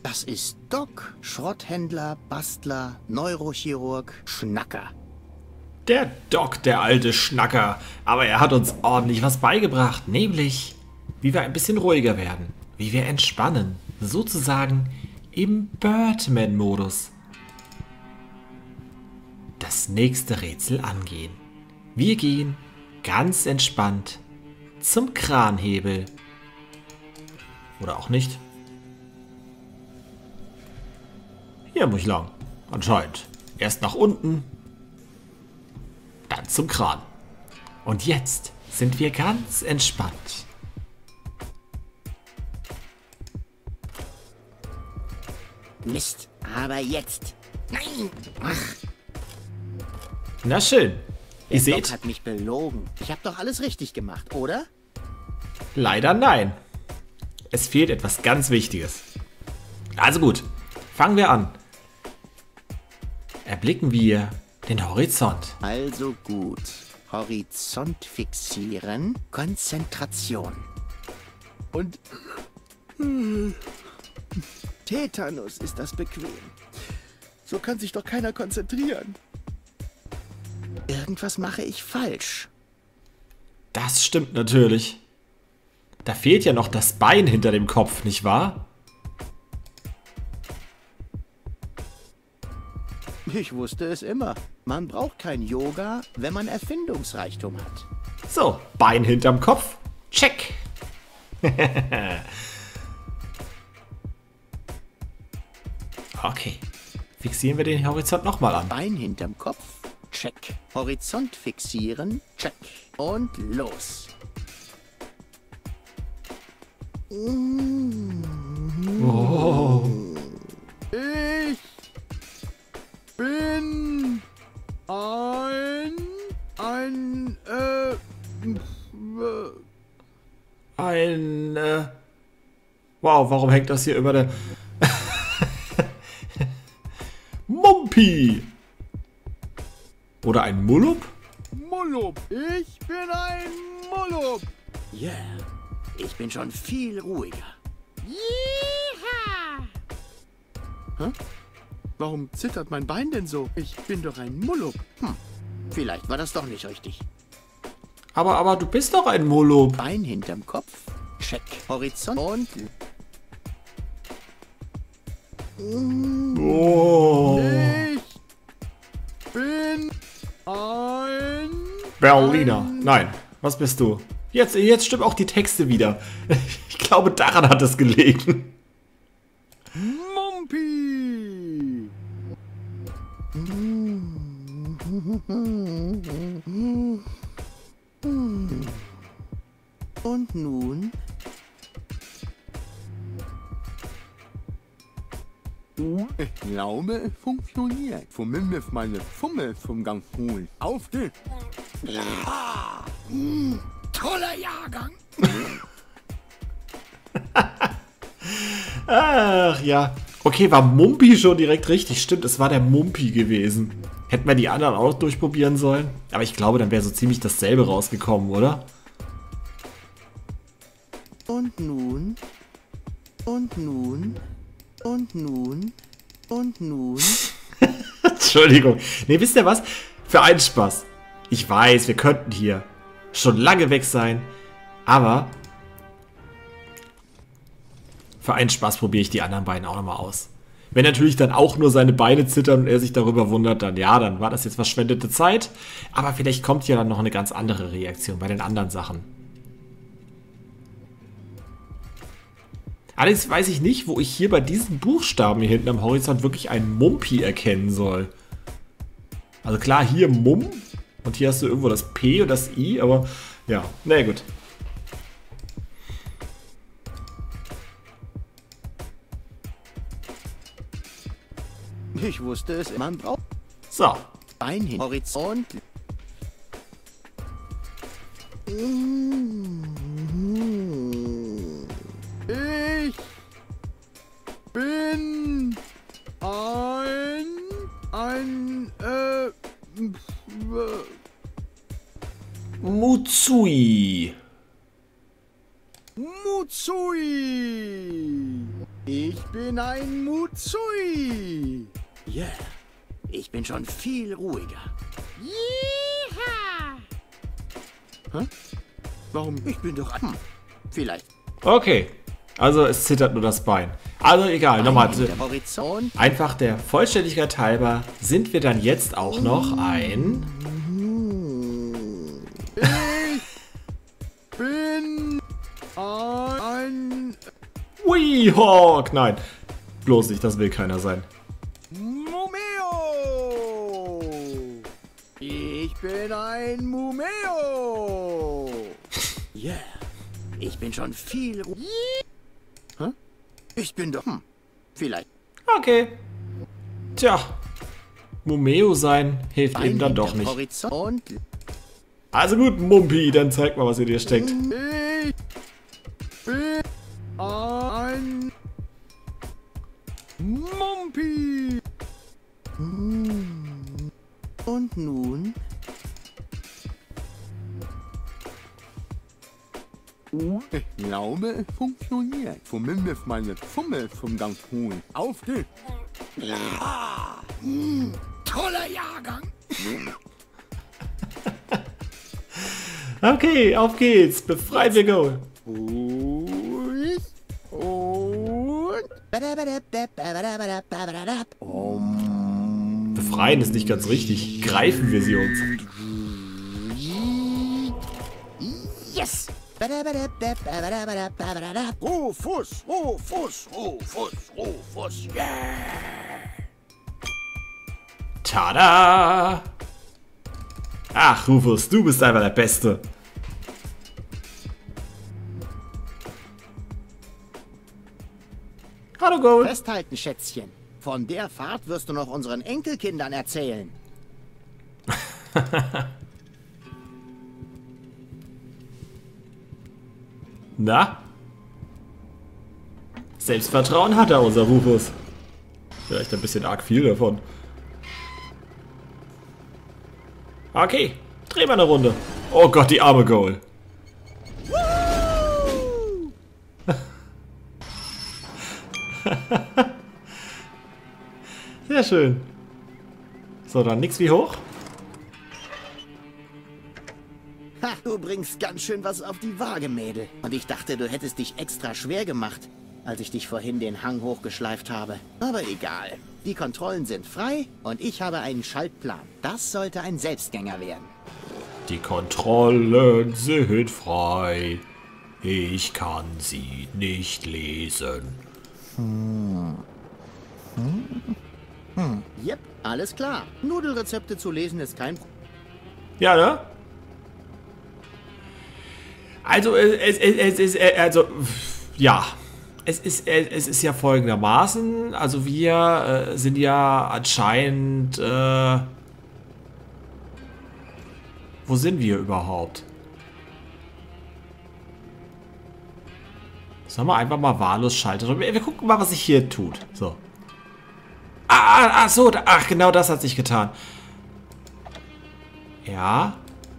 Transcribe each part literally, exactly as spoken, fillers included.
Das ist Doc, Schrotthändler, Bastler, Neurochirurg, Schnacker. Der Doc, der alte Schnacker. Aber er hat uns ordentlich was beigebracht. Nämlich, wie wir ein bisschen ruhiger werden. Wie wir entspannen. Sozusagen im Birdman-Modus. Das nächste Rätsel angehen. Wir gehen ganz entspannt zum Kranhebel. Oder auch nicht. Hier muss ich lang. Anscheinend. Erst nach unten. Dann zum Kran. Und jetzt sind wir ganz entspannt. Mist, aber jetzt. Nein! Ach, Na schön. der Ihr Doc seht, hat mich belogen. Ich habe doch alles richtig gemacht, oder? leider nein. Es fehlt etwas ganz Wichtiges. Also gut, fangen wir an. Erblicken wir den Horizont. Also gut. Horizont fixieren, Konzentration. Und Tetanus ist das bequem. So kann sich doch keiner konzentrieren. Irgendwas mache ich falsch. Das stimmt natürlich. Da fehlt ja noch das Bein hinter dem Kopf, nicht wahr? Ich wusste es immer. Man braucht kein Yoga, wenn man Erfindungsreichtum hat. So, Bein hinterm Kopf. Check. Okay. Fixieren wir den Horizont nochmal an. Bein hinterm Kopf, check. Horizont fixieren, check. Und los. Oh. Ich bin ein, ein, äh, Ein, äh... Wow, warum hängt das hier über der... Mumpi! Oder ein Mulup? Mulup. Ich bin ein Mulup. Yeah, ich bin schon viel ruhiger. Yeeha! Hä? Warum zittert mein Bein denn so? Ich bin doch ein Mulup. Hm, vielleicht war das doch nicht richtig. Aber, aber du bist doch ein Mulup. Bein hinterm Kopf, check. Horizont und... Oh. Ich bin ein... Berliner. Nein, was bist du? Jetzt, jetzt stimmen auch die Texte wieder. Ich glaube, daran hat es gelegen. Mumpi! Und nun? Ich glaube, es funktioniert. Fummel mir meine Fummel vom ganz cool. Auf geht's! Ja. Mm, toller Jahrgang! Ach ja. Okay, war Mumpi schon direkt richtig? Stimmt, es war der Mumpi gewesen. Hätten wir die anderen auch noch durchprobieren sollen? Aber ich glaube, dann wäre so ziemlich dasselbe rausgekommen, oder? Und nun? Und nun? Und nun? Und nun? Entschuldigung. Nee, wisst ihr was? Für einen Spaß. Ich weiß, wir könnten hier schon lange weg sein. Aber für einen Spaß probiere ich die anderen beiden auch nochmal aus. Wenn natürlich dann auch nur seine Beine zittern und er sich darüber wundert, dann ja, dann war das jetzt verschwendete Zeit. Aber vielleicht kommt ja dann noch eine ganz andere Reaktion bei den anderen Sachen. Allerdings weiß ich nicht, wo ich hier bei diesen Buchstaben hier hinten am Horizont wirklich ein Mumpi erkennen soll. Also klar, hier Mum und hier hast du irgendwo das P und das I, aber ja, na nee, gut. Ich wusste es, man braucht So. Bein hin, Horizont. Ich bin ein, ein, äh, Mutsui. Mutsui. Ich bin ein Muzui. Ja, yeah. Ich bin schon viel ruhiger. Yeeha! Hä? Warum? Ich bin doch... Hm, vielleicht. Okay, also es zittert nur das Bein. Also egal, nochmal. Einfach der Vollständigkeit halber sind wir dann jetzt auch noch ein... Ich bin ein... Weehawk! Nein, bloß nicht, das will keiner sein. Mumeo! Ich bin ein Mumeo! Yeah, ich bin schon viel... Hä? Ich bin doch... Hm, vielleicht. Okay. Tja, Mumeo sein hilft Ein eben dann doch nicht. Horizont. Also gut, Mumpi, dann zeig mal, was in dir steckt. Ich bin ein Mumpi. Und nun? Ich glaube, es funktioniert. Zumindest meine Fummel zum ganz cool. Auf geht's. Ja. Mm, toller Jahrgang. Okay, auf geht's. Befreien wir Goal. Und... Und... Befreien ist nicht ganz richtig. Greifen wir sie uns. Yes! Rufus, Rufus, Rufus, Rufus, yeah! Tada! Ach, Rufus, du bist einfach der Beste. Hallo, Gold. Festhalten, Schätzchen. Von der Fahrt wirst du noch unseren Enkelkindern erzählen. Na? Selbstvertrauen hat er, unser Rufus. Vielleicht ein bisschen arg viel davon. Okay, drehen wir eine Runde. Oh Gott, die arme Goal. Sehr schön. So, dann nix wie hoch. Ha, du bringst ganz schön was auf die Waage, Mädel. Und ich dachte, du hättest dich extra schwer gemacht, als ich dich vorhin den Hang hochgeschleift habe. Aber egal. Die Kontrollen sind frei und ich habe einen Schaltplan. Das sollte ein Selbstgänger werden. Die Kontrollen sind frei. Ich kann sie nicht lesen. Hm. Hm. Hm. Yep, alles klar. Nudelrezepte zu lesen ist kein Problem. Ja, ne? Also, es, es, es, es, also, ja. Es ist, es ist ja folgendermaßen, also wir äh, sind ja anscheinend, äh, wo sind wir überhaupt? Sollen wir einfach mal wahllos schalten? Wir, wir gucken mal, was sich hier tut. So. Ah, ah, ah so, da, ach, genau das hat sich getan. Ja.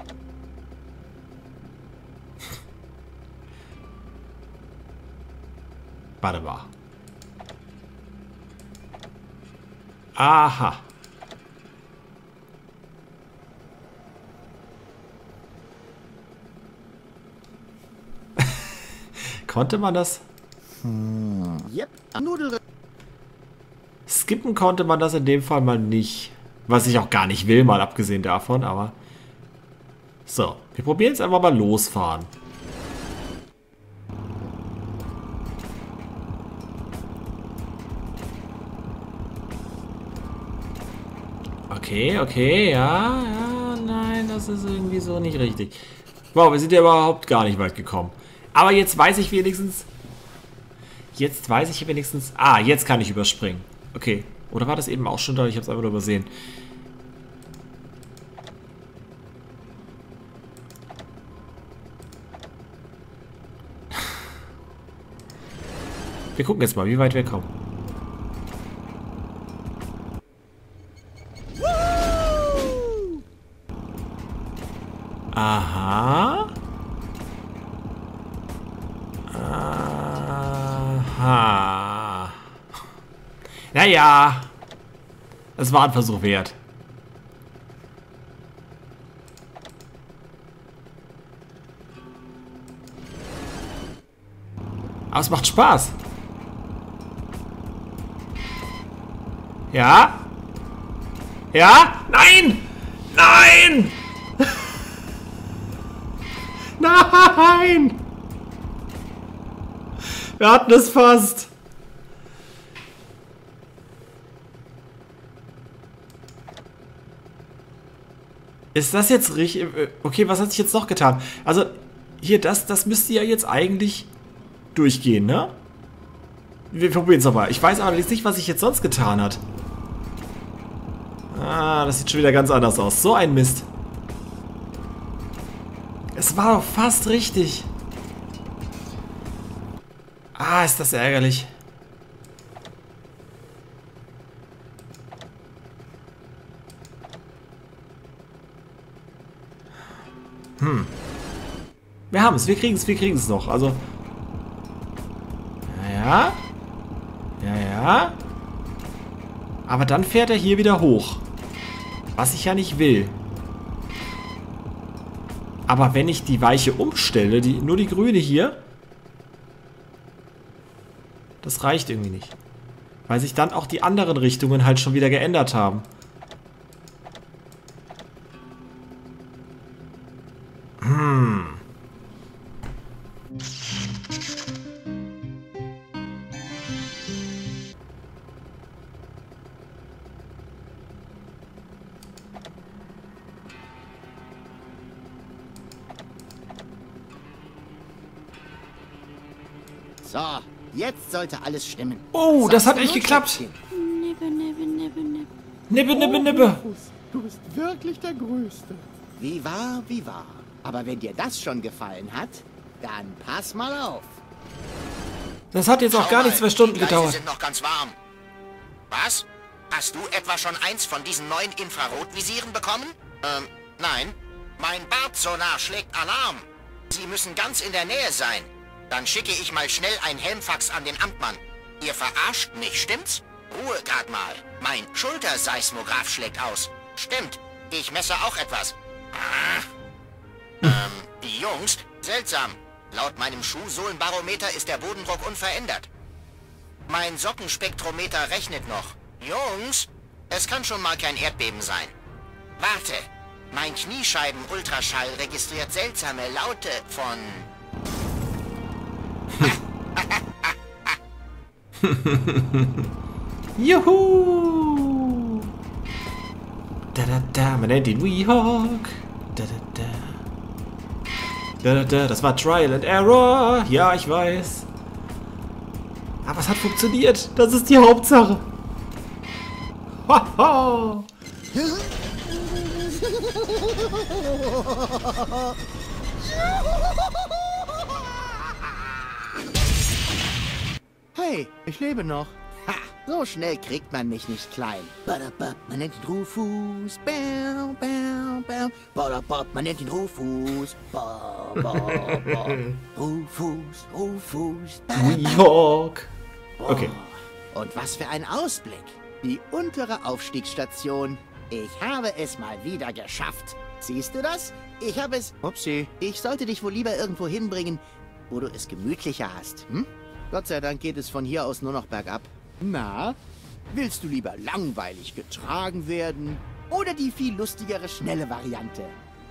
Warte mal. Aha. Konnte man das? Hm. Yep. Nudel. Skippen konnte man das in dem Fall mal nicht. Was ich auch gar nicht will, mal abgesehen davon, aber... So, wir probieren jetzt einfach mal losfahren. Okay, okay, ja, ja, nein, das ist irgendwie so nicht richtig. Wow, wir sind ja überhaupt gar nicht weit gekommen. Aber jetzt weiß ich wenigstens... Jetzt weiß ich wenigstens... Ah, jetzt kann ich überspringen. Okay. Oder war das eben auch schon da? Ich habe es einfach nur übersehen. Wir gucken jetzt mal, wie weit wir kommen. Aha. Aha. Naja. Es war ein Versuch wert. Aber es macht Spaß. Ja? Ja? Nein! Nein! Nein! Wir hatten es fast. Ist das jetzt richtig? Okay, was hat sich jetzt noch getan? Also, hier, das, das müsste ja jetzt eigentlich durchgehen, ne? Wir probieren es nochmal. Ich weiß allerdings nicht, was sich jetzt sonst getan hat. Ah, das sieht schon wieder ganz anders aus. So ein Mist. Es war doch fast richtig. Ah, ist das ärgerlich. Hm. Wir haben es, wir kriegen es, wir kriegen es noch. Also. Ja, ja. Ja, ja. Aber dann fährt er hier wieder hoch. Was ich ja nicht will. Aber wenn ich die Weiche umstelle, die, nur die grüne hier, das reicht irgendwie nicht. Weil sich dann auch die anderen Richtungen halt schon wieder geändert haben. Hm. So, jetzt sollte alles stimmen. Oh, Sagst das hat du echt nur, geklappt. Schätzchen? Nibbe, nibbe, nibbe, nibbe. Nibbe, nibbe, nibbe. Du bist wirklich der Größte. Wie wahr, wie wahr. Aber wenn dir das schon gefallen hat, dann pass mal auf. Das hat jetzt auch Schau gar mal, nicht zwei Stunden die Gleise gedauert. sind noch ganz warm. Was? Hast du etwa schon eins von diesen neuen Infrarotvisieren bekommen? Ähm, nein. Mein Bartsonar schlägt Alarm. Sie müssen ganz in der Nähe sein. Dann schicke ich mal schnell ein Helmfax an den Amtmann. Ihr verarscht mich, stimmt's? Ruhe grad mal. Mein Schulterseismograph schlägt aus. Stimmt. Ich messe auch etwas. Ah. Ähm, die Jungs? Seltsam. Laut meinem Schuhsohlenbarometer ist der Bodendruck unverändert. Mein Sockenspektrometer rechnet noch. Jungs, es kann schon mal kein Erdbeben sein. Warte. Mein Kniescheiben-Ultraschall registriert seltsame Laute von... Juhu! Da da da, man nennt ihn Weehawk. Da da da. Da da da, das war Trial and Error. Ja, ich weiß. Aber es hat funktioniert. Das ist die Hauptsache. Haha! Hey, ich lebe noch. Ha, so schnell kriegt man mich nicht klein. Badabab, man nennt ihn Rufus. Bäu, bäu, bäu. Badabab, man nennt ihn Rufus. Ba, ba, ba. Rufus, Rufus. Badabab. Weehawk. Okay. Oh, und was für ein Ausblick. Die untere Aufstiegsstation. Ich habe es mal wieder geschafft. Siehst du das? Ich habe es... Upsi. Ich sollte dich wohl lieber irgendwo hinbringen, wo du es gemütlicher hast, hm? Gott sei Dank geht es von hier aus nur noch bergab. Na, willst du lieber langweilig getragen werden oder die viel lustigere, schnelle Variante?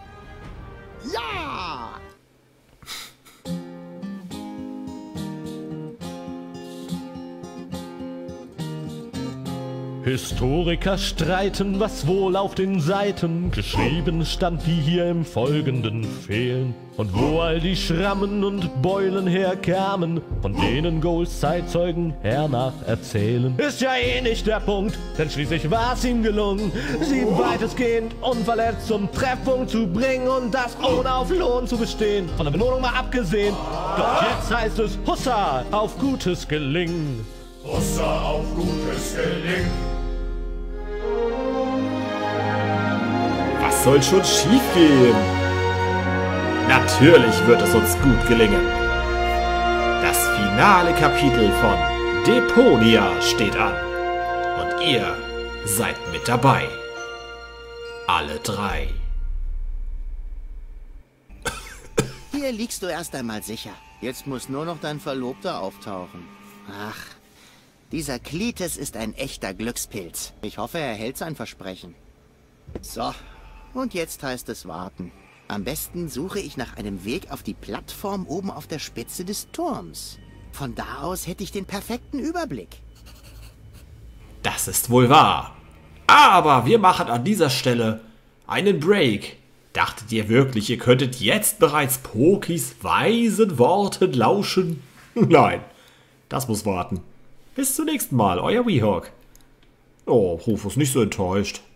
Ja! Historiker streiten, was wohl auf den Seiten geschrieben stand, die hier im Folgenden fehlen. Und wo all die Schrammen und Beulen herkamen, von denen Goals Zeitzeugen hernach erzählen. Ist ja eh nicht der Punkt, denn schließlich war's ihm gelungen, sie weitestgehend unverletzt zum Treffpunkt zu bringen und das ohne auf Lohn zu bestehen. Von der Belohnung mal abgesehen, doch jetzt heißt es Hussa auf gutes Gelingen. Hussa auf gutes Gelingen. Was soll schon schiefgehen? Natürlich wird es uns gut gelingen. Das finale Kapitel von Deponia steht an. ihr seid mit dabei. Alle drei. Hier liegst du erst einmal sicher. Jetzt muss nur noch dein Verlobter auftauchen. Ach, dieser Cletus ist ein echter Glückspilz. Ich hoffe, er hält sein Versprechen. So, und jetzt heißt es warten. Am besten suche ich nach einem Weg auf die Plattform oben auf der Spitze des Turms. Von da aus hätte ich den perfekten Überblick. Das ist wohl wahr. Aber wir machen an dieser Stelle einen Break. Dachtet ihr wirklich, ihr könntet jetzt bereits Pokis weisen Worten lauschen? Nein, das muss warten. Bis zum nächsten Mal, euer Weehawk. Oh, Rufus, nicht so enttäuscht.